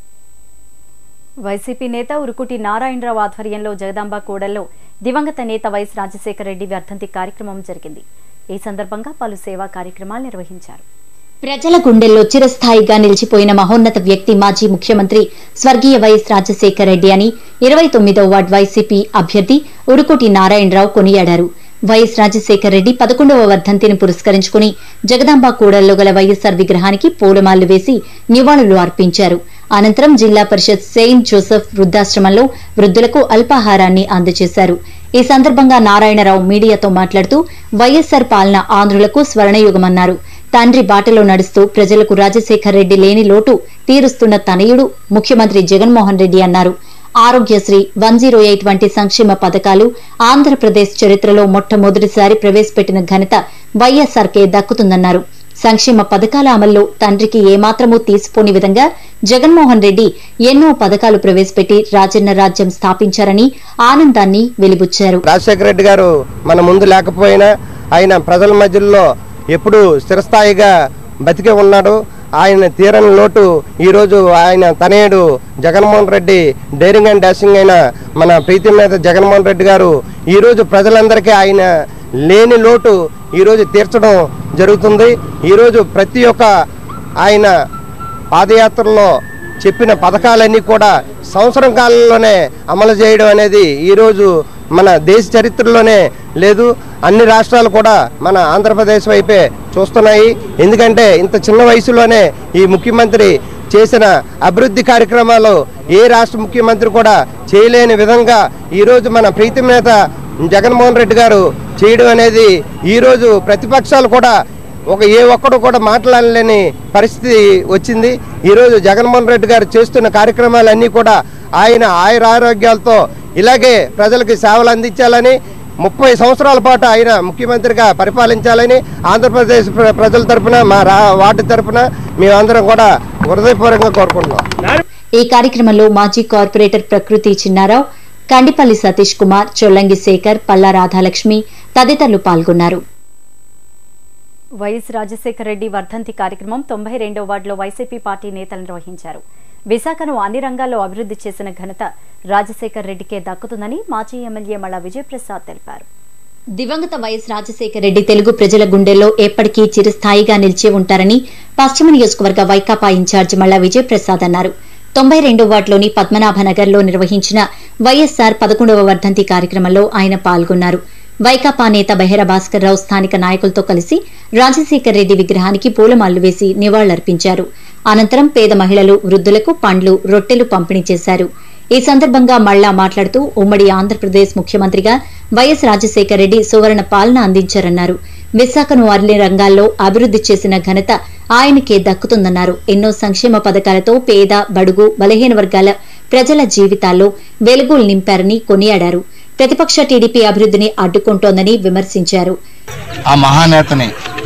వైసీపీ నేత ఉరుకుటి నారాయణరావు ఆధ్వర్యంలో జగదాంబ కూడల్లో దివంగత నేత వైఎస్ రాజశేఖర రెడ్డి వర్ధంతి కార్యక్రమం జరిగింది. ఈ సందర్భంగా పలు సేవా కార్యక్రమాలు నిర్వహించారు.
ప్రజల గుండెల్లో చిరస్థాయిగా నిలిచిపోయిన మహోన్నత వ్యక్తి మాజీ ముఖ్యమంత్రి స్వర్గీయ వైఎస్ రాజశేఖర రెడ్డి అని 29వ వార్డు వైసీపీ అభ్యర్థి ఉరుకుటి నారాయణరావు కొనియాడారు. వైఎస్ రాజశేఖర రెడ్డి 11వ వర్ధంతిని పురస్కరించుకుని జగదాంబ కూడల్లో గల వైఎస్ఆర్ విగ్రహానికి పూలమాలలు వేసి నివాళులు అర్పించారు. అనంతరం జిల్లా పరిషత్ సెయింట్ జోసెఫ్ వృద్ధాశ్రమంలో వృద్ధులకు అల్పాహారాన్ని అందజేశారు. ఈ సందర్భంగా నారాయణరావు మీడియాతో మాట్లాడుతూ వైఎస్ఆర్ పాలన ఆంధ్రులకు స్వర్ణయుగమన్నారు. తండ్రి బాటలో నడుస్తూ ప్రజలకు రాజశేఖర రెడ్డి లేని లోటు తీరుస్తున్న తనయుడు ముఖ్యమంత్రి జగన్మోహన్ రెడ్డి అన్నారు. ఆరోగ్యశ్రీ 108 వంటి సంక్షేమ పథకాలు ఆంధ్రప్రదేశ్ చరిత్రలో మొట్టమొదటిసారి ప్రవేశపెట్టిన ఘనత వైఎస్ఆర్కే దక్కుతుందన్నారు. సంక్షేమ పథకాల అమల్లో తండ్రికి ఏమాత్రమూ తీసిపోని విధంగా జగన్మోహన్ రెడ్డి ఎన్నో పథకాలు ప్రవేశపెట్టి రాజన్న రాజ్యం స్థాపించారని ఆనందాన్ని వెలిబుచ్చారు.
రాజశేఖర రెడ్డి గారు మన ముందు లేకపోయినా ఆయన ప్రజల మధ్యలో ఎప్పుడు స్థిరస్థాయిగా బతికే ఉన్నాడు. ఆయన తీరని లోటు ఈరోజు ఆయన తనయుడు Jaganmohan Reddy daring and dashing అయిన మన ప్రీతి నేత జగన్మోహన్ రెడ్డి గారు ఈరోజు ప్రజలందరికీ ఆయన లేని లోటు ఈరోజు తీర్చడం జరుగుతుంది. ఈరోజు ప్రతి ఒక్క ఆయన పాదయాత్రలో చెప్పిన పథకాలన్నీ కూడా సంవత్సరం కాలంలోనే అమలు చేయడం అనేది ఈరోజు మన దేశ చరిత్రలోనే లేదు. అన్ని రాష్ట్రాలు కూడా మన ఆంధ్రప్రదేశ్ వైపే చూస్తున్నాయి. ఎందుకంటే ఇంత చిన్న వయసులోనే ఈ ముఖ్యమంత్రి చేసిన అభివృద్ధి కార్యక్రమాలు ఏ రాష్ట్ర ముఖ్యమంత్రి కూడా చేయలేని విధంగా ఈరోజు మన ప్రీతి నేత జగన్మోహన్ రెడ్డి గారు చేయడం అనేది ఈరోజు ప్రతిపక్షాలు కూడా ఏ ఒక్కడు కూడా మాట్లాడలేని పరిస్థితి వచ్చింది. ఈరోజు జగన్మోహన్ రెడ్డి గారు చేస్తున్న కార్యక్రమాలన్నీ కూడా ఆయన ఆయురారోగ్యాలతో ఇలాగే ప్రజలకు సేవలు అందించాలని 30 సంవత్సరాల పాటు ఆయన ముఖ్యమంత్రిగా పరిపాలించాలని ఆంధ్రప్రదేశ్ ప్రజల తరఫున మా వార్డు తరఫున మేమందరం కూడా హృదయపూర్వకంగా కోరుకుంటున్నాం.
ఈ కార్యక్రమంలో మాజీ కార్పొరేటర్ ప్రకృతి చిన్నారావు, కండిపల్లి సతీష్ కుమార్, చొల్లంగి శేఖర్, పల్లా రాధాలక్ష్మి తదితరులు పాల్గొన్నారు.
వైఎస్ రాజశేఖర రెడ్డి వర్ధంతి కార్యక్రమం 92వ వార్డులో వైసీపీ పార్టీ నేతలు నిర్వహించారు. విశాఖను అన్ని రంగాల్లో అభివృద్ధి చేసిన ఘనత రాజశేఖర రెడ్డికే దక్కుతుందని మాజీ ఎమ్మెల్యే మల్లా విజయప్రసాద్ తెలిపారు.
దివంగత వైఎస్ రాజశేఖర రెడ్డి తెలుగు ప్రజల గుండెల్లో ఎప్పటికీ చిరస్థాయిగా నిలిచి ఉంటారని పశ్చిమ నియోజకవర్గ వైకాపా ఇన్ఛార్జ్ మల్లా విజయప్రసాద్ అన్నారు. 92వ వార్డులోని పద్మనాభనగర్లో నిర్వహించిన వైఎస్ఆర్ 11వ వర్ధంతి కార్యక్రమంలో ఆయన పాల్గొన్నారు. వైకాపా నేత బెహర భాస్కర్ రావు స్థానిక నాయకులతో కలిసి రాజశేఖర రెడ్డి విగ్రహానికి పూలమాలలు వేసి నివాళులర్పించారు. అనంతరం పేద మహిళలు, వృద్ధులకు పండ్లు, రొట్టెలు పంపిణీ చేశారు. ఈ సందర్భంగా మల్లా మాట్లాడుతూ ఉమ్మడి ఆంధ్రప్రదేశ్ ముఖ్యమంత్రిగా వైఎస్ రాజశేఖర రెడ్డి సువర్ణ పాలన అందించారన్నారు. విశాఖను అన్ని రంగాల్లో అభివృద్ధి చేసిన ఘనత ఆయనకే దక్కుతుందన్నారు. ఎన్నో సంక్షేమ పథకాలతో పేద, బడుగు, బలహీన వర్గాల ప్రజల జీవితాల్లో వెలుగులు నింపారని కొనియాడారు. ప్రతిపక్ష టీడీపీ అభివృద్ధిని అడ్డుకుంటోందని విమర్శించారు.
ఆ మహానేతని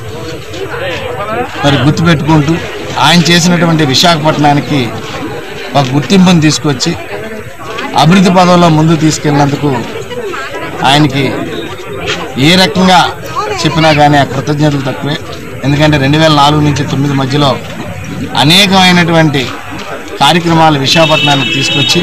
మరి గుర్తుపెట్టుకుంటూ ఆయన చేసినటువంటి విశాఖపట్నానికి ఒక గుర్తింపును తీసుకొచ్చి అభివృద్ధి పదంలో ముందుకు తీసుకెళ్లినందుకు ఆయనకి ఏ రకంగా చెప్పినా కానీ ఆ కృతజ్ఞతలు తక్కువే. ఎందుకంటే 2004 నుంచి 2009 మధ్యలో అనేకమైనటువంటి కార్యక్రమాలు విశాఖపట్నానికి తీసుకొచ్చి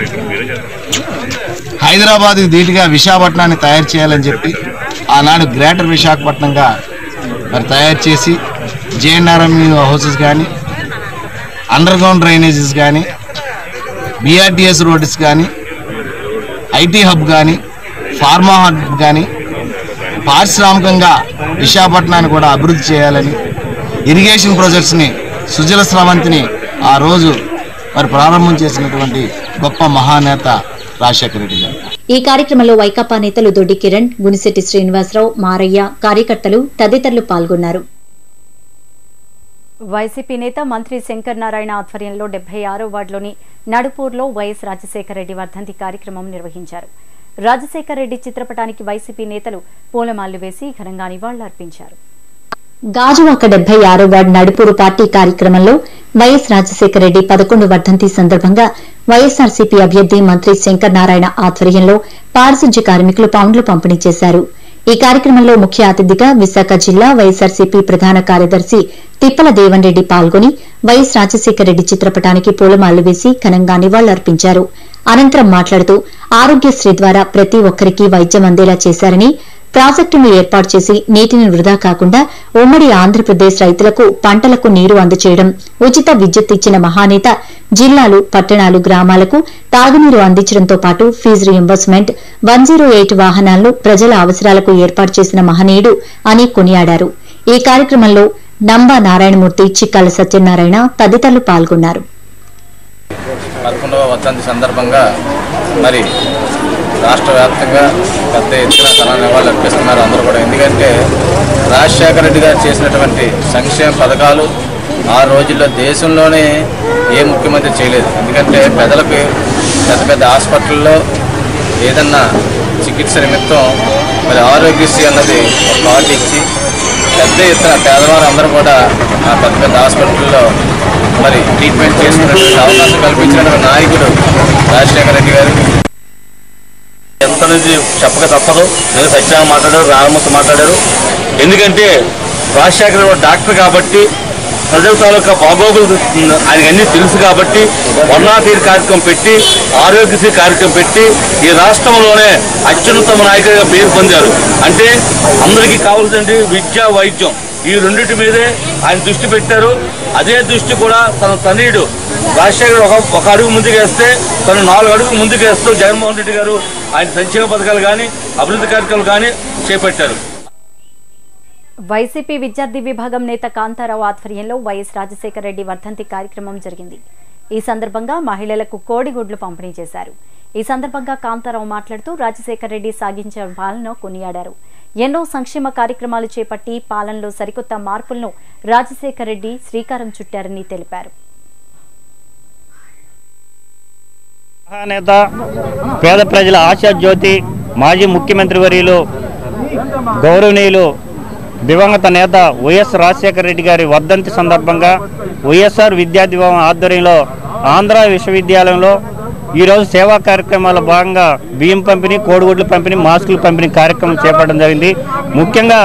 హైదరాబాద్కి ధీటుగా విశాఖపట్నాన్ని తయారు చేయాలని చెప్పి ఆనాడు గ్రేటర్ విశాఖపట్నంగా మరి తయారు చేసి జేఎన్ఆర్ఎంఈ హౌసెస్ కానీ, అండర్ గ్రౌండ్ డ్రైనేజెస్ కానీ, బిఆర్టీఎస్ రోడ్స్ కానీ, ఐటీ హబ్ కానీ, ఫార్మా హబ్ కానీ పారిశ్రామికంగా విశాఖపట్నాన్ని కూడా అభివృద్ధి చేయాలని ఇరిగేషన్ ప్రాజెక్ట్స్ని, సుజల స్రవంతిని ఆ రోజు మరి ప్రారంభం చేసినటువంటి గొప్ప మహానేత రాజశేఖర రెడ్డి గారు.
ఈ కార్యక్రమంలో వైకాపా నేతలు దొడ్డి కిరణ్, గునిశెట్టి శ్రీనివాసరావు, మారయ్య, కార్యకర్తలు తదితరులు పాల్గొన్నారు.
వైసీపీ నేత మంత్రి శంకర్ నారాయణ ఆధ్వర్యంలో 76వ వార్డులోని నడుపూర్లో వైఎస్ రాజశేఖర రెడ్డి వర్ధంతి కార్యక్రమం నిర్వహించారు. రాజశేఖర రెడ్డి చిత్రపటానికి వైసీపీ నేతలు పూలమాలలు వేసి ఘనంగా నివాళులర్పించారు.
గాజువాక 76వ వార్డు నడుపూరు పార్టీ కార్యక్రమంలో వైఎస్ రాజశేఖర రెడ్డి 11వ వర్ధంతి సందర్భంగా వైఎస్సార్సీపీ అభ్యర్థి మంత్రి శంకర్ నారాయణ ఆధ్వర్యంలో పారిశుధ్య కార్మికులు పౌండ్లు పంపిణీ చేశారు. ఈ కార్యక్రమంలో ముఖ్య అతిథిగా విశాఖ జిల్లా వైఎస్సార్సీపీ ప్రధాన కార్యదర్శి తిప్పల దేవన్ రెడ్డి పాల్గొని వైఎస్ రాజశేఖర రెడ్డి చిత్రపటానికి పూలమాలలు వేసి ఘనంగా నివాళులర్పించారు. అనంతరం మాట్లాడుతూ ఆరోగ్యశ్రీ ద్వారా ప్రతి ఒక్కరికి వైద్యం అందేలా చేశారని, ప్రాజెక్టును ఏర్పాటు చేసి నీటిని వృధా కాకుండా ఉమ్మడి ఆంధ్రప్రదేశ్ రైతులకు పంటలకు నీరు అందజేయడం, ఉచిత విద్యుత్ ఇచ్చిన మహానేత, జిల్లాలు, పట్టణాలు, గ్రామాలకు తాగునీరు అందించడంతో పాటు ఫీజు రీయింబర్స్మెంట్, 108 వాహనాలను ప్రజల అవసరాలకు ఏర్పాటు చేసిన మహనీయుడు అని కొనియాడారు. ఈ కార్యక్రమంలో నంబా నారాయణమూర్తి, చిక్కాల సత్యనారాయణ తదితరులు పాల్గొన్నారు.
11వ వర్ధంతి సందర్భంగా మరి రాష్ట్ర వ్యాప్తంగా పెద్ద ఎత్తున ఘన నివాళులు అర్పిస్తున్నారు అందరూ కూడా. ఎందుకంటే రాజశేఖర రెడ్డి గారు చేసినటువంటి సంక్షేమ పథకాలు ఆ రోజుల్లో దేశంలోనే ఏ ముఖ్యమంత్రి చేయలేదు. ఎందుకంటే ప్రజలకు పెద్ద పెద్ద హాస్పిటల్లో ఏదన్నా చికిత్స నిమిత్తం మరి ఆరోగ్యశ్రీ అన్నది ఒక కార్డు ఇచ్చి పెద్ద ఎత్తున పేదవారు అందరూ కూడా ఆ పెద్ద పెద్ద హాస్పిటల్లో మరి ట్రీట్మెంట్ చేసుకునేటువంటి అవకాశం కల్పించినటువంటి నాయకుడు రాజశేఖర రెడ్డి గారు.
ఎంత నుంచి చెప్పక తప్పదు. నేను సత్యంగా మాట్లాడారు, రామమూర్తి మాట్లాడారు. ఎందుకంటే రాజశేఖర డాక్టర్ కాబట్టి ప్రజల తాలూకా బాగోగులు ఆయనకి అన్నీ తెలుసు కాబట్టి 108 కార్యక్రమం పెట్టి, ఆరోగ్యశ్రీ కార్యక్రమం పెట్టి ఈ రాష్ట్రంలోనే అత్యున్నత నాయకుడిగా పేరు పొందారు. అంటే అందరికీ కావాల్సింది విద్య, వైద్యం, ఈ రెండింటి మీదే ఆయన దృష్టి పెట్టారు. అదే దృష్టి కూడా తన తనయుడు రాజశేఖర్ ఒక అడుగు ముందుకు వేస్తే తను 4 అడుగులు ముందుకు వేస్తూ జగన్మోహన్ రెడ్డి గారు ఆయన సంక్షేమ పథకాలు కానీ అభివృద్ధి కార్యక్రమాలు కానీ చేపట్టారు.
వైసీపీ విద్యార్థి విభాగం నేత కాంతారావు ఆధ్వర్యంలో వైఎస్ రాజశేఖర రెడ్డి వర్ధంతి కార్యక్రమం జరిగింది. ఈ సందర్భంగా మహిళలకు కోడిగుడ్లు పంపిణీ చేశారు. ఈ సందర్భంగా కాంతారావు మాట్లాడుతూ రాజశేఖర రెడ్డి సాగించిన పాలనను కొనియాడారు. ఎన్నో సంక్షేమ కార్యక్రమాలు చేపట్టి పాలనలో సరికొత్త మార్పులను రాజశేఖర రెడ్డి శ్రీకారం చుట్టారని తెలిపారు.
మహానేత, పేద ప్రజల ఆశా జ్యోతి, మాజీ ముఖ్యమంత్రి వర్యులు, గౌరవనీయులు దివంగత నేత వైఎస్ రాజశేఖర రెడ్డి గారి వర్ధంతి సందర్భంగా వైఎస్ఆర్ విద్యార్థి విభాగం ఆధ్వర్యంలో ఆంధ్ర విశ్వవిద్యాలయంలో ఈరోజు సేవా కార్యక్రమాల భాగంగా బియ్యం పంపిణీ, కోడిగుడ్ల పంపిణీ, మాస్కుల పంపిణీ కార్యక్రమం చేపట్టడం జరిగింది. ముఖ్యంగా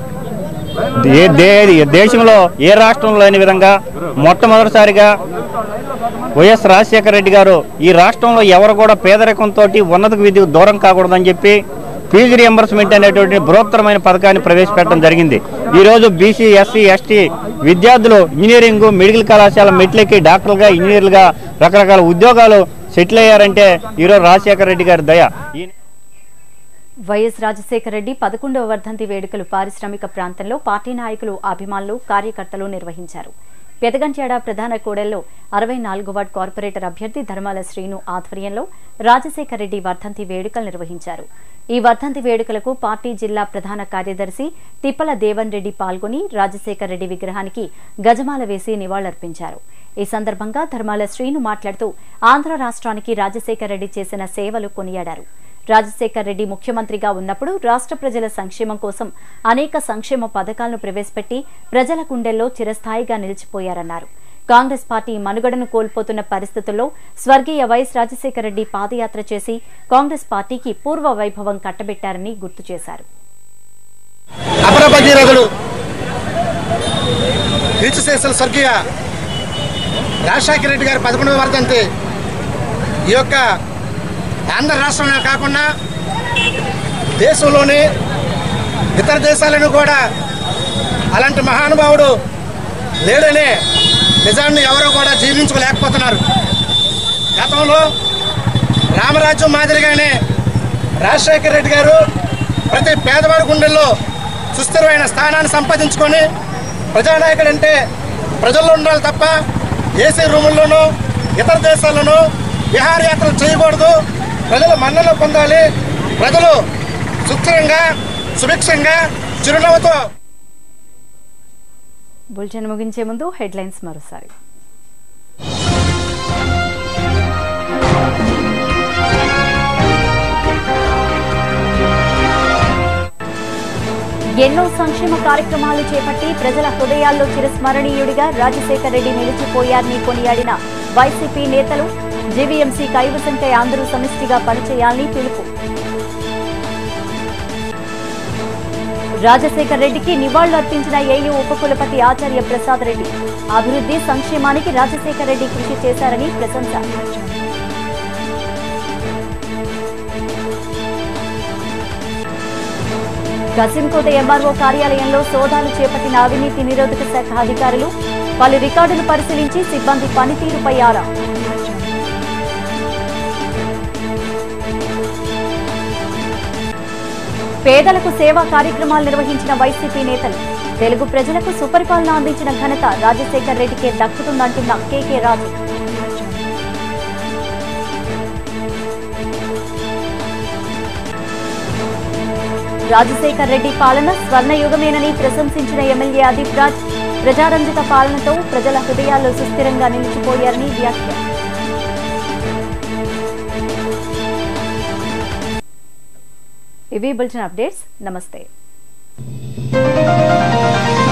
దేశంలో ఏ రాష్ట్రంలో లేని విధంగా మొట్టమొదటిసారిగా వైఎస్ రాజశేఖర రెడ్డి గారు ఈ రాష్ట్రంలో ఎవరు కూడా పేదరికంతో ఉన్నత విద్యకు దూరం కాకూడదని చెప్పి ఫీజు రియంబర్స్మెంట్ అనేటువంటి బృహత్తరమైన పథకాన్ని ప్రవేశపెట్టడం జరిగింది. ఈరోజు బీసీ, ఎస్సీ, ఎస్టీ విద్యార్థులు ఇంజనీరింగ్, మెడికల్ కళాశాల మెట్లెక్కి డాక్టర్లుగా, ఇంజనీర్లుగా రకరకాల ఉద్యోగాలు సెటిల్ అయ్యారంటే ఈరోజు రాజశేఖర రెడ్డి గారి దయ.
వైఎస్ రాజశేఖర రెడ్డి 11వ వర్ధంతి వేడుకలు పారిశ్రామిక ప్రాంతంలో పార్టీ నాయకులు, అభిమానులు, కార్యకర్తలు నిర్వహించారు. పెదగంట్యాడ ప్రధాన కూడల్లో 64వ వార్డు కార్పొరేటర్ అభ్యర్థి ధర్మాల శ్రీను ఆధ్వర్యంలో రాజశేఖర రెడ్డి వర్ధంతి వేడుకలు నిర్వహించారు. ఈ వర్ధంతి వేడుకలకు పార్టీ జిల్లా ప్రధాన కార్యదర్శి తిప్పల దేవన్ రెడ్డి పాల్గొని రాజశేఖర రెడ్డి విగ్రహానికి గజమాల వేసి నివాళులర్పించారు. ఈ సందర్భంగా ధర్మాల శ్రీను మాట్లాడుతూ ఆంధ్ర రాష్ట్రానికి రాజశేఖర రెడ్డి చేసిన సేవలు కొనియాడారు. రాజశేఖర రెడ్డి ముఖ్యమంత్రిగా ఉన్నప్పుడు రాష్ట్ర ప్రజల సంక్షేమం కోసం అనేక సంక్షేమ పథకాలను ప్రవేశపెట్టి ప్రజల గుండెల్లో చిరస్థాయిగా నిలిచిపోయారన్నారు. కాంగ్రెస్ పార్టీ మనుగడను కోల్పోతున్న పరిస్థితుల్లో స్వర్గీయ వైఎస్ రాజశేఖర రెడ్డి పాదయాత్ర చేసి కాంగ్రెస్ పార్టీకి పూర్వ వైభవం కట్టబెట్టారని గుర్తు చేశారు.
స్వర్గీయ రాజశేఖర రెడ్డి గారి 11వ వర్ధంతి ఈ యొక్క ఆంధ్ర రాష్ట్రంలో కాకుండా దేశంలోని ఇతర దేశాలను కూడా అలాంటి మహానుభావుడు లేడనే నిజాన్ని ఎవరో కూడా జీర్ణించుకోలేకపోతున్నారు. గతంలో రామరాజ్యం మాదిరిగానే రాజశేఖర రెడ్డి గారు ప్రతి పేదవాడి గుండెల్లో సుస్థిరమైన స్థానాన్ని సంపాదించుకొని ప్రజానాయకుడు అంటే ప్రజల్లో ఉండాలి తప్ప ఏసీ రూముల్లోనూ ఇతర దేశాల్లోనూ విహారయాత్రలు చేయకూడదు. ప్రజలు మన్నలు పొందాలి. ప్రజలు సుస్థిరంగా, సుభిక్షంగా, చిరునవ్వుతో.
బులెటిన్ ముగించే ముందు హెడ్లైన్స్ మరోసారి. ఎన్నో సంక్షేమ కార్యక్రమాలు చేపట్టి ప్రజల హృదయాల్లో చిరస్మరణీయుడిగా రాజశేఖర్ రెడ్డి నిలిచిపోయారని కొనియాడిన వైసీపీ నేతలు. జీవీఎంసీ కైవసంకై అందరూ సమిష్టిగా పనిచేయాలని పిలుపు. రాజశేఖర్ రెడ్డికి నివాళులర్పించిన ఏయూ ఉపకులపతి ఆచార్య ప్రసాద్ రెడ్డి. అభివృద్ధి సంక్షేమానికి రాజశేఖర్ రెడ్డి కృషి చేశారని ప్రశంస. కసింకోట ఎంఆర్ఓ కార్యాలయంలో సోదాలు చేపట్టిన అవినీతి నిరోధక శాఖ అధికారులు. పలు రికార్డులు పరిశీలించి సిబ్బంది పనితీరుపై ఆరా. పేదలకు సేవా కార్యక్రమాలు నిర్వహించిన వైసీపీ నేతలు. తెలుగు ప్రజలకు సుపరిపాలన అందించిన ఘనత రాజశేఖర్ రెడ్డికే దక్కుతుందంటున్న కేకే రాజు. రాజశేఖర్ రెడ్డి పాలన స్వర్ణయుగమేనని ప్రశంసించిన ఎమ్మెల్యే అదీప్ రాజ్. ప్రజారంజిత పాలనతో ప్రజల హృదయాల్లో సుస్థిరంగా నిలిచిపోయారని వ్యాఖ్య. ఇవి బులెటిన్ అప్డేట్స్. నమస్తే.